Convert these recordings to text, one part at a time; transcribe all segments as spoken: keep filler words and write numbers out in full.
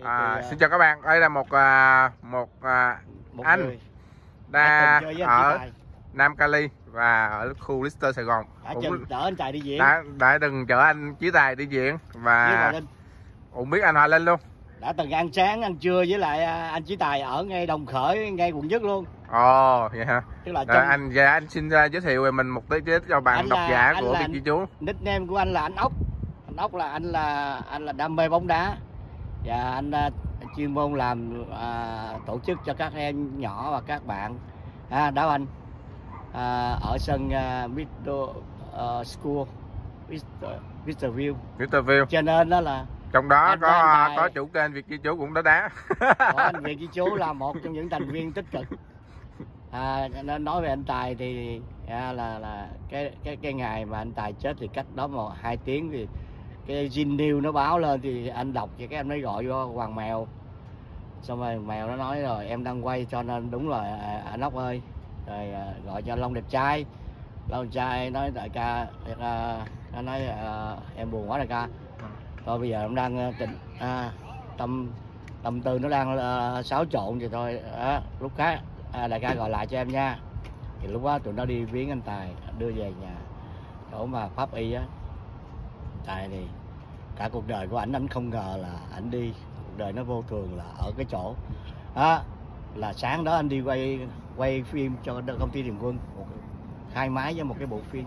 À, thì, xin chào các bạn, đây là một à, một, à, một anh người đã chơi với anh ở Tài. Nam Cali và ở khu Lister Sài Gòn Đã cũng chừng chở anh Tài đi diễn đã đã từng chở anh Chí Tài đi diễn với và Hoài Linh. cũng biết anh Hoài Linh luôn. Đã từng ăn sáng ăn trưa với lại anh Chí Tài ở ngay Đồng Khởi, ngay quận Nhất luôn. Ồ, vậy hả? Tức là Rồi, trong... anh dạ, anh xin uh, giới thiệu về mình một tí chứ cho bạn Anh độc là- giả anh của là- Việt Chi Chú. Nickname của anh là anh Ốc. Anh Ốc là anh là anh là đam mê bóng đá và anh uh, chuyên môn làm uh, tổ chức cho các em nhỏ và các bạn à, đá banh à, ở sân uh, Middle uh, School Mister View. Mister View. Cho nên đó là Trong đó anh có với anh Tài- có chủ kênh Việt Chi Chú cũng đã đá. có anh Việt Chi Chú là một trong những thành viên tích cực. À, nên nói về anh Tài thì à, là là cái cái cái ngày mà anh Tài chết thì cách đó một hai tiếng thì cái Zin News nó báo lên thì anh đọc thì cái anh mới gọi vô Hoàng Mèo, xong rồi Mèo nó nói rồi em đang quay cho nên đúng rồi à, anh Ốc ơi, rồi à, gọi cho Long đẹp trai. Long đẹp trai nói đại ca, à, nó nói à, em buồn quá đại ca, thôi bây giờ em đang tình à, tâm tâm tư nó đang uh, xáo trộn thì thôi à, lúc khác à, đại ca gọi lại cho em nha. Thì lúc đó tụi nó đi viếng anh Tài đưa về nhà chỗ mà pháp y á. Tài thì cả cuộc đời của ảnh, ảnh không ngờ là ảnh đi cuộc đời nó vô thường là ở cái chỗ đó, là sáng đó anh đi quay quay phim cho công ty Điền Quân, một, khai máy với một cái bộ phim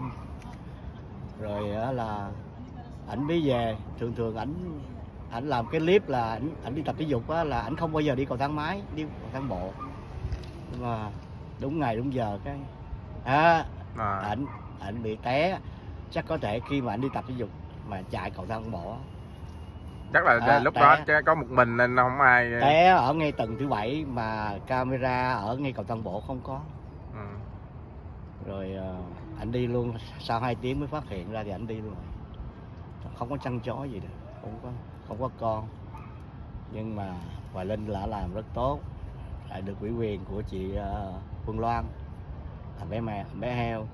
rồi đó là ảnh đi về. Thường thường ảnh ảnh làm cái clip là ảnh ảnh đi tập thể dục á, là ảnh không bao giờ đi cầu thang máy, đi cầu thang bộ. Nhưng mà đúng ngày đúng giờ cái à, À. ảnh ảnh bị té, chắc có thể khi mà ảnh đi tập thể dục mà chạy cầu thang bộ Chắc là à, lúc té. đó chứ có một mình nên không ai. Té ở ngay tầng thứ bảy mà camera ở ngay cầu thang bộ không có. Ừ. Rồi uh, ảnh đi luôn, sau hai tiếng mới phát hiện ra thì ảnh đi luôn, không có chăn chó gì đâu, không có không có con. Nhưng mà Hoài Linh đã làm rất tốt, lại được ủy quyền của chị uh, Phương Loan, là bé mè bé heo.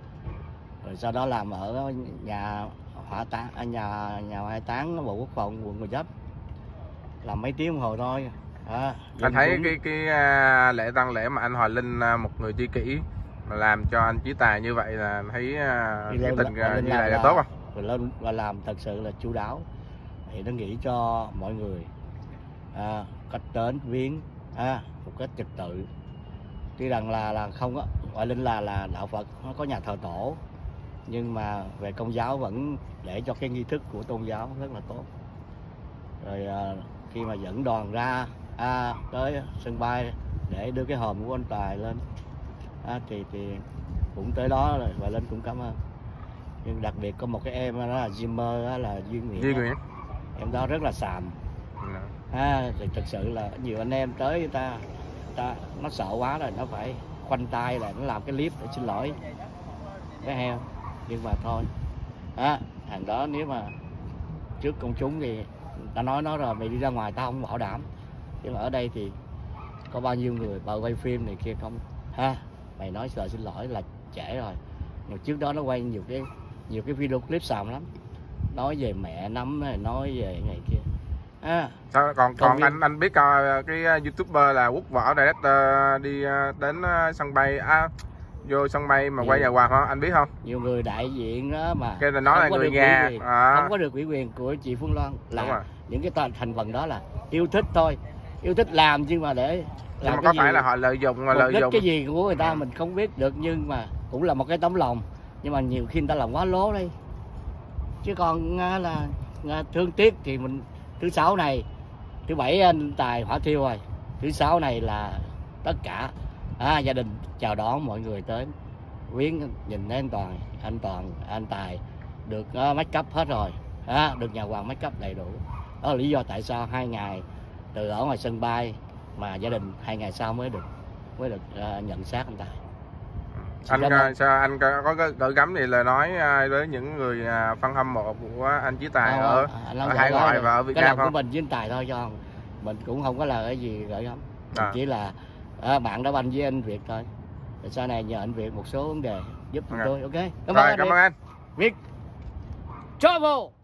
Rồi sau đó làm ở nhà hỏa táng, ở nhà nhà hỏa táng Bộ Quốc phòng quận Gò Vấp, làm mấy tiếng đồng hồ thôi. À, Anh thấy cũng... cái cái uh, lễ tang lễ mà anh Hoài Linh uh, một người tri kỷ mà làm cho anh Chí Tài như vậy là thấy uh, cái tình uh, như vậy là tốt không? Rồi lên và làm thật sự là chu đáo, thì nó nghĩ cho mọi người à, cách đến viếng à, một cách trật tự. Tuy rằng là là không á, Hoài Linh là là đạo Phật, nó có nhà thờ tổ, nhưng mà về Công giáo vẫn để cho cái nghi thức của tôn giáo rất là tốt. Rồi à, khi mà dẫn đoàn ra à, tới sân bay để đưa cái hòm của anh Tài lên à, thì thì cũng tới đó rồi Hoài Linh cũng cảm ơn. Nhưng đặc biệt có một cái em đó là Zimmer, đó là Duy Nguyễn, Duy Nguyễn. em đó rất là xàm. Ừ. À, thì thực sự là nhiều anh em tới người ta, người ta nó sợ quá rồi nó phải khoanh tay là nó làm cái clip để xin lỗi cái heo. Nhưng mà thôi à, thằng đó nếu mà trước công chúng thì ta nói nó rồi, mày đi ra ngoài tao không bảo đảm, nhưng mà ở đây thì có bao nhiêu người vào quay phim này kia không ha, mày nói lời xin lỗi là trễ rồi. Nhưng trước đó nó quay nhiều cái nhiều cái video clip xàm lắm, nói về mẹ nắm này, nói về ngày kia à. Sao còn còn viên... anh anh biết coi cái YouTuber là Quốc Võ Director đi đến sân bay à, vô sân bay mà nhiều, quay nhà hoàng không, anh biết không? Nhiều người đại diện đó mà cái nói là người nhà à. Không có được ủy quyền của chị Phương Loan, là những cái thành phần đó là yêu thích thôi, yêu thích làm nhưng mà để nhưng mà có phải là họ lợi dụng mà lợi dụng cái gì của người ta à. Mình không biết được, nhưng mà cũng là một cái tấm lòng. Nhưng mà nhiều khi người ta làm quá lố đi, chứ còn là thương tiếc thì mình thứ sáu này, thứ bảy anh Tài hỏa thiêu rồi, thứ sáu này là tất cả à, gia đình chào đón mọi người tới viếng, nhìn thấy anh Toàn anh Toàn anh Tài được uh, make up hết rồi à, được nhà hoàng make up đầy đủ. Đó là lý do tại sao hai ngày từ ở ngoài sân bay mà gia đình hai ngày sau mới được mới được uh, nhận xác anh Tài. Anh uh, sao anh có, có gửi gắm gì lời nói uh, với những người uh, fan hâm mộ của anh Chí Tài à, ở, à, ở hải ngoại và ở Việt Nam không? Cái của mình với anh Tài thôi, cho mình cũng không có là cái gì gửi gắm, à. Chỉ là à, bạn đá banh với anh Việt thôi. Rồi sau này nhờ anh Việt một số vấn đề giúp chúng tôi. Ok, cảm ơn anh. Việt Travel.